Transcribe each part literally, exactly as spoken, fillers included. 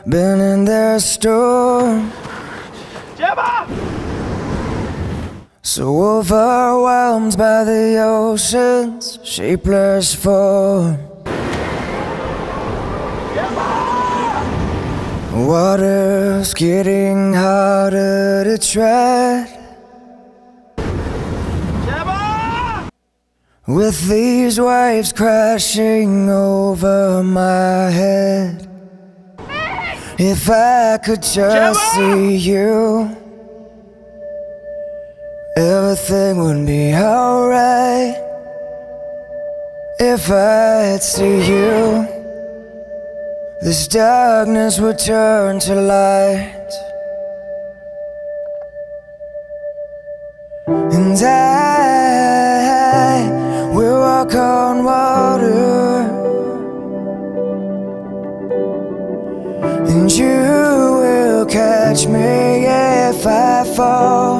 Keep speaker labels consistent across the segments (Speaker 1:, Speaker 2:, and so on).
Speaker 1: been in their storm. So overwhelmed by the ocean's shapeless form. Water's getting harder to tread. With these waves crashing over my head. If I could just see you, everything would be alright. If I'd see you, this darkness would turn to light. And I will walk on water, and you will catch me if I fall.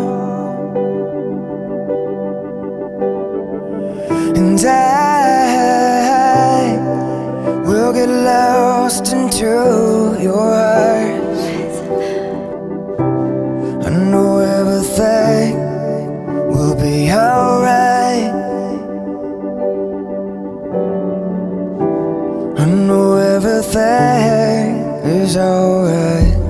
Speaker 1: And I will get lost into your eyes. I know everything will be alright. I know everything is alright.